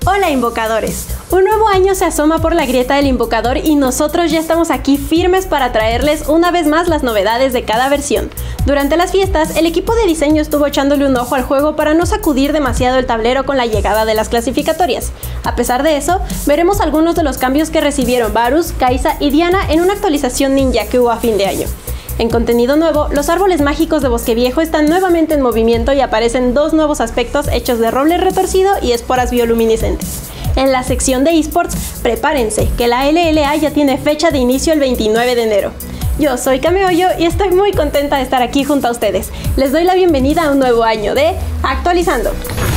Hola invocadores, un nuevo año se asoma por la grieta del invocador y nosotros ya estamos aquí firmes para traerles una vez más las novedades de cada versión. Durante las fiestas, el equipo de diseño estuvo echándole un ojo al juego para no sacudir demasiado el tablero con la llegada de las clasificatorias. A pesar de eso, veremos algunos de los cambios que recibieron Varus, Kai'Sa y Diana en una actualización ninja que hubo a fin de año. En contenido nuevo, los árboles mágicos de Bosque Viejo están nuevamente en movimiento y aparecen dos nuevos aspectos hechos de roble retorcido y esporas bioluminiscentes. En la sección de esports, prepárense, que la LLA ya tiene fecha de inicio el 29 de enero. Yo soy Kameoyo y estoy muy contenta de estar aquí junto a ustedes. Les doy la bienvenida a un nuevo año de Actualizando.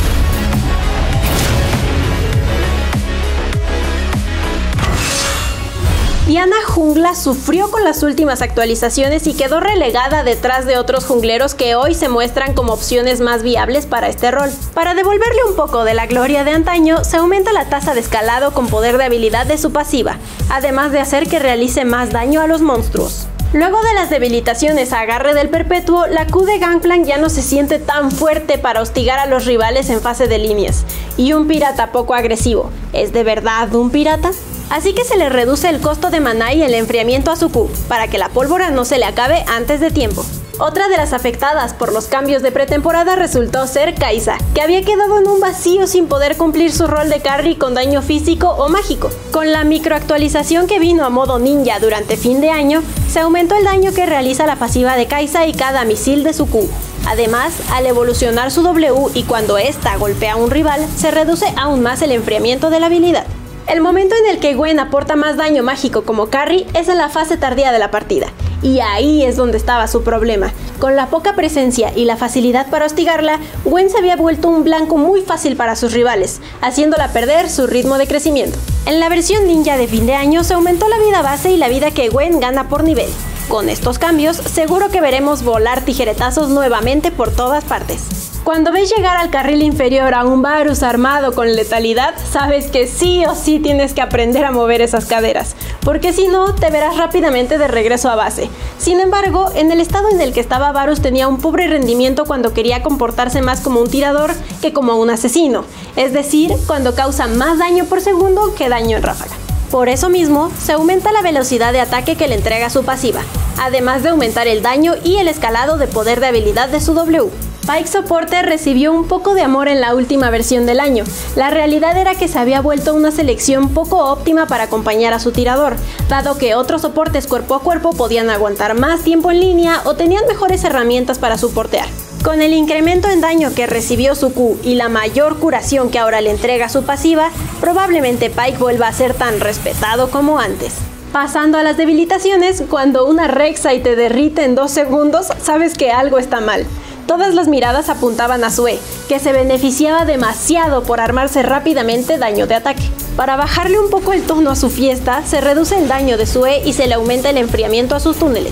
Diana Jungla sufrió con las últimas actualizaciones y quedó relegada detrás de otros jungleros que hoy se muestran como opciones más viables para este rol. Para devolverle un poco de la gloria de antaño, se aumenta la tasa de escalado con poder de habilidad de su pasiva, además de hacer que realice más daño a los monstruos. Luego de las debilitaciones a agarre del perpetuo, la Q de Gangplank ya no se siente tan fuerte para hostigar a los rivales en fase de líneas. Y un pirata poco agresivo, ¿es de verdad un pirata? Así que se le reduce el costo de maná y el enfriamiento a su Q, para que la pólvora no se le acabe antes de tiempo. Otra de las afectadas por los cambios de pretemporada resultó ser Kai'Sa, que había quedado en un vacío sin poder cumplir su rol de carry con daño físico o mágico. Con la microactualización que vino a modo ninja durante fin de año, se aumentó el daño que realiza la pasiva de Kai'Sa y cada misil de su Q. Además, al evolucionar su W y cuando ésta golpea a un rival, se reduce aún más el enfriamiento de la habilidad. El momento en el que Gwen aporta más daño mágico como carry es en la fase tardía de la partida, y ahí es donde estaba su problema. Con la poca presencia y la facilidad para hostigarla, Gwen se había vuelto un blanco muy fácil para sus rivales, haciéndola perder su ritmo de crecimiento. En la versión ninja de fin de año se aumentó la vida base y la vida que Gwen gana por nivel. Con estos cambios, seguro que veremos volar tijeretazos nuevamente por todas partes. Cuando ves llegar al carril inferior a un Varus armado con letalidad, sabes que sí o sí tienes que aprender a mover esas caderas, porque si no, te verás rápidamente de regreso a base. Sin embargo, en el estado en el que estaba Varus tenía un pobre rendimiento cuando quería comportarse más como un tirador que como un asesino, es decir, cuando causa más daño por segundo que daño en ráfaga. Por eso mismo, se aumenta la velocidad de ataque que le entrega su pasiva, además de aumentar el daño y el escalado de poder de habilidad de su W. Pyke Soporte recibió un poco de amor en la última versión del año. La realidad era que se había vuelto una selección poco óptima para acompañar a su tirador, dado que otros soportes cuerpo a cuerpo podían aguantar más tiempo en línea o tenían mejores herramientas para soportear. Con el incremento en daño que recibió su Q y la mayor curación que ahora le entrega su pasiva, probablemente Pyke vuelva a ser tan respetado como antes. Pasando a las debilitaciones, cuando una Rek'Sai te derrite en 2 segundos, sabes que algo está mal. Todas las miradas apuntaban a Sue, que se beneficiaba demasiado por armarse rápidamente daño de ataque. Para bajarle un poco el tono a su fiesta, se reduce el daño de Sue y se le aumenta el enfriamiento a sus túneles.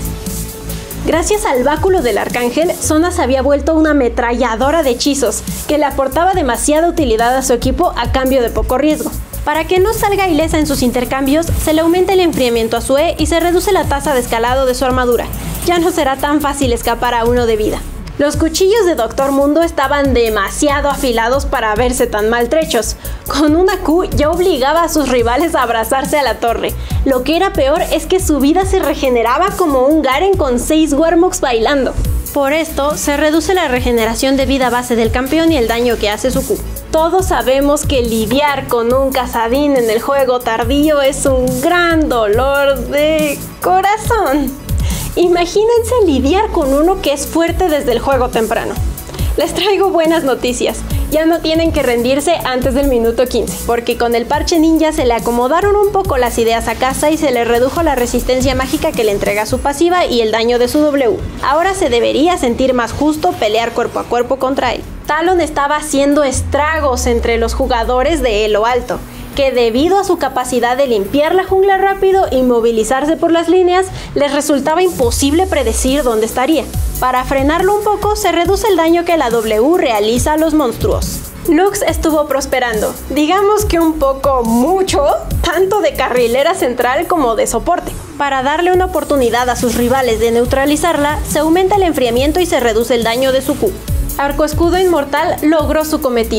Gracias al báculo del arcángel, Sona se había vuelto una ametralladora de hechizos, que le aportaba demasiada utilidad a su equipo a cambio de poco riesgo. Para que no salga ilesa en sus intercambios, se le aumenta el enfriamiento a Sue y se reduce la tasa de escalado de su armadura. Ya no será tan fácil escapar a uno de vida. Los cuchillos de Doctor Mundo estaban demasiado afilados para verse tan maltrechos. Con una Q ya obligaba a sus rivales a abrazarse a la torre. Lo que era peor es que su vida se regeneraba como un Garen con 6 Warmogs bailando. Por esto, se reduce la regeneración de vida base del campeón y el daño que hace su Q. Todos sabemos que lidiar con un Khazad-dûm en el juego tardío es un gran dolor de corazón. Imagínense lidiar con uno que es fuerte desde el juego temprano. Les traigo buenas noticias. Ya no tienen que rendirse antes del minuto 15, porque con el parche ninja se le acomodaron un poco las ideas a Kai'Sa y se le redujo la resistencia mágica que le entrega su pasiva y el daño de su W. Ahora se debería sentir más justo pelear cuerpo a cuerpo contra él. Talon estaba haciendo estragos entre los jugadores de Elo Alto, que debido a su capacidad de limpiar la jungla rápido y movilizarse por las líneas, les resultaba imposible predecir dónde estaría. Para frenarlo un poco, se reduce el daño que la W realiza a los monstruos. Lux estuvo prosperando, digamos que un poco mucho, tanto de carrilera central como de soporte. Para darle una oportunidad a sus rivales de neutralizarla, se aumenta el enfriamiento y se reduce el daño de su Q. Arco Escudo Inmortal logró su cometido.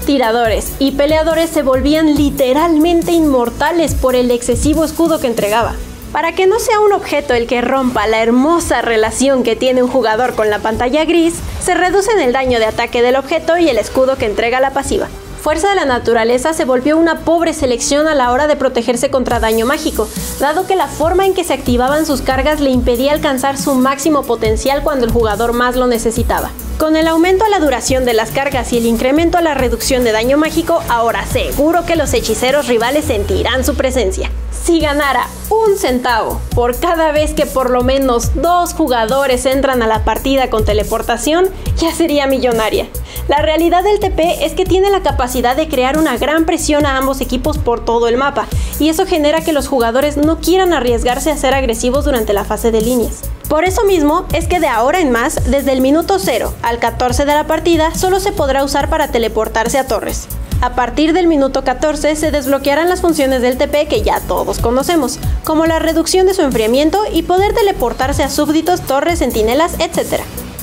tiradores y peleadores se volvían literalmente inmortales por el excesivo escudo que entregaba. Para que no sea un objeto el que rompa la hermosa relación que tiene un jugador con la pantalla gris, se reducen el daño de ataque del objeto y el escudo que entrega la pasiva. Fuerza de la Naturaleza se volvió una pobre selección a la hora de protegerse contra daño mágico, dado que la forma en que se activaban sus cargas le impedía alcanzar su máximo potencial cuando el jugador más lo necesitaba. Con el aumento a la duración de las cargas y el incremento a la reducción de daño mágico, ahora seguro que los hechiceros rivales sentirán su presencia. Si ganara 1 centavo por cada vez que por lo menos 2 jugadores entran a la partida con teleportación, ya sería millonaria. La realidad del TP es que tiene la capacidad de crear una gran presión a ambos equipos por todo el mapa, y eso genera que los jugadores no quieran arriesgarse a ser agresivos durante la fase de líneas. Por eso mismo es que de ahora en más, desde el minuto 0 al 14 de la partida, solo se podrá usar para teleportarse a torres. A partir del minuto 14 se desbloquearán las funciones del TP que ya todos conocemos, como la reducción de su enfriamiento y poder teleportarse a súbditos, torres, centinelas, etc.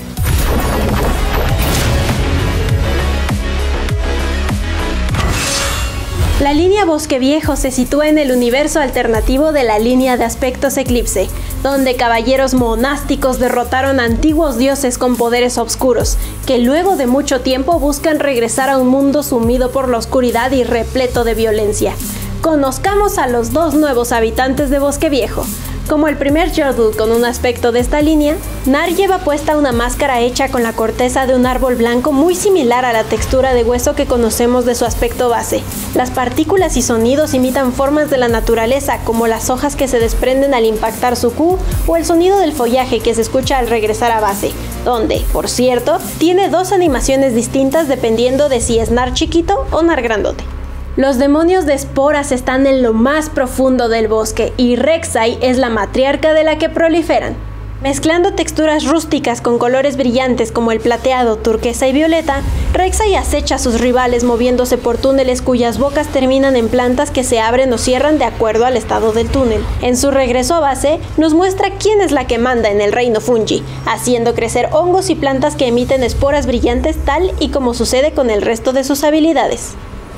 La línea Bosque Viejo se sitúa en el universo alternativo de la línea de aspectos Eclipse, donde caballeros monásticos derrotaron a antiguos dioses con poderes oscuros, que luego de mucho tiempo buscan regresar a un mundo sumido por la oscuridad y repleto de violencia. Conozcamos a los 2 nuevos habitantes de Bosque Viejo. Como el primer Yordle con un aspecto de esta línea, Gnar lleva puesta una máscara hecha con la corteza de un árbol blanco muy similar a la textura de hueso que conocemos de su aspecto base. Las partículas y sonidos imitan formas de la naturaleza, como las hojas que se desprenden al impactar su Q o el sonido del follaje que se escucha al regresar a base, donde, por cierto, tiene 2 animaciones distintas dependiendo de si es Gnar chiquito o Gnar grandote. Los demonios de esporas están en lo más profundo del bosque y Rek'Sai es la matriarca de la que proliferan. Mezclando texturas rústicas con colores brillantes como el plateado, turquesa y violeta, Rek'Sai acecha a sus rivales moviéndose por túneles cuyas bocas terminan en plantas que se abren o cierran de acuerdo al estado del túnel. En su regreso a base, nos muestra quién es la que manda en el reino Fungi, haciendo crecer hongos y plantas que emiten esporas brillantes tal y como sucede con el resto de sus habilidades.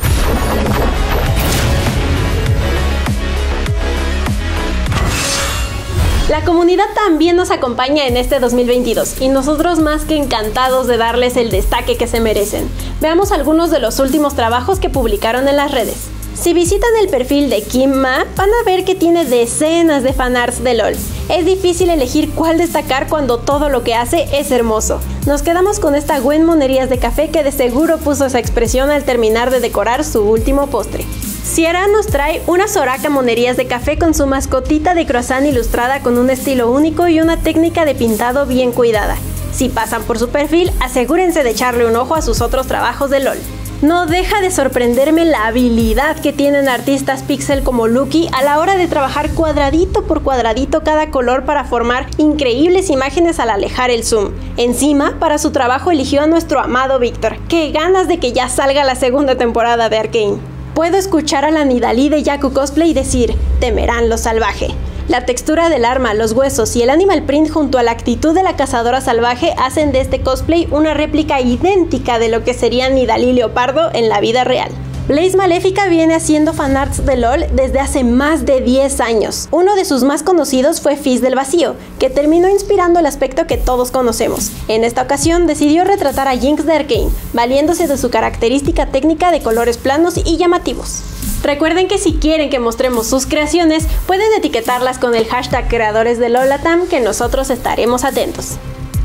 La comunidad también nos acompaña en este 2022 y nosotros más que encantados de darles el destaque que se merecen. Veamos algunos de los últimos trabajos que publicaron en las redes. Si visitan el perfil de Kim Ma, van a ver que tiene decenas de fanarts de LOL. Es difícil elegir cuál destacar cuando todo lo que hace es hermoso. Nos quedamos con esta Gwen Monerías de Café que de seguro puso esa expresión al terminar de decorar su último postre. Sierra nos trae una Soraka Monerías de Café con su mascotita de croissant ilustrada con un estilo único y una técnica de pintado bien cuidada. Si pasan por su perfil, asegúrense de echarle un ojo a sus otros trabajos de LOL. No deja de sorprenderme la habilidad que tienen artistas pixel como Lucky a la hora de trabajar cuadradito por cuadradito cada color para formar increíbles imágenes al alejar el zoom. Encima, para su trabajo eligió a nuestro amado Víctor. ¡Qué ganas de que ya salga la segunda temporada de Arcane! Puedo escuchar a la Nidalee de Yaku Cosplay decir, temerán lo salvaje. La textura del arma, los huesos y el animal print junto a la actitud de la cazadora salvaje hacen de este cosplay una réplica idéntica de lo que sería Nidalee Leopardo en la vida real. Blaze Maléfica viene haciendo fanarts de LOL desde hace más de 10 años. Uno de sus más conocidos fue Fizz del Vacío, que terminó inspirando el aspecto que todos conocemos. En esta ocasión decidió retratar a Jinx de Arcane, valiéndose de su característica técnica de colores planos y llamativos. Recuerden que si quieren que mostremos sus creaciones, pueden etiquetarlas con el hashtag creadores de LOLATAM, que nosotros estaremos atentos.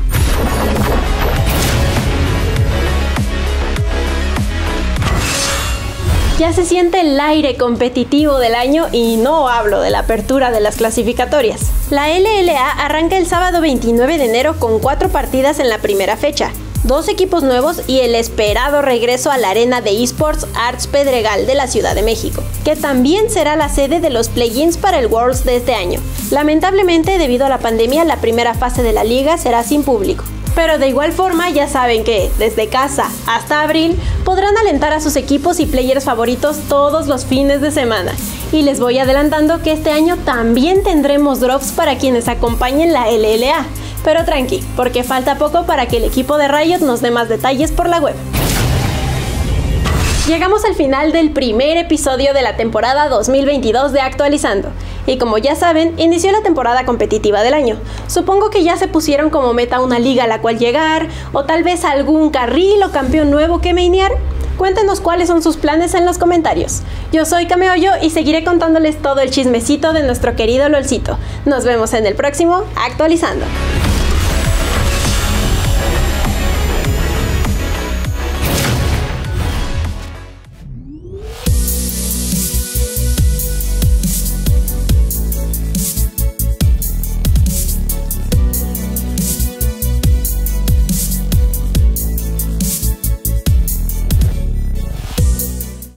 Ya se siente el aire competitivo del año y no hablo de la apertura de las clasificatorias. La LLA arranca el sábado 29 de enero con 4 partidas en la primera fecha, 2 equipos nuevos y el esperado regreso a la arena de eSports Arts Pedregal de la Ciudad de México, que también será la sede de los play-ins para el Worlds de este año. Lamentablemente, debido a la pandemia, la primera fase de la liga será sin público. Pero de igual forma ya saben que, desde casa hasta abril, podrán alentar a sus equipos y players favoritos todos los fines de semana. Y les voy adelantando que este año también tendremos drops para quienes acompañen la LLA. Pero tranqui, porque falta poco para que el equipo de Riot nos dé más detalles por la web. Llegamos al final del primer episodio de la temporada 2022 de Actualizando. Y como ya saben, inició la temporada competitiva del año. Supongo que ya se pusieron como meta una liga a la cual llegar, o tal vez algún carril o campeón nuevo que mainear. Cuéntenos cuáles son sus planes en los comentarios. Yo soy Kameollo y seguiré contándoles todo el chismecito de nuestro querido LOLcito. Nos vemos en el próximo Actualizando.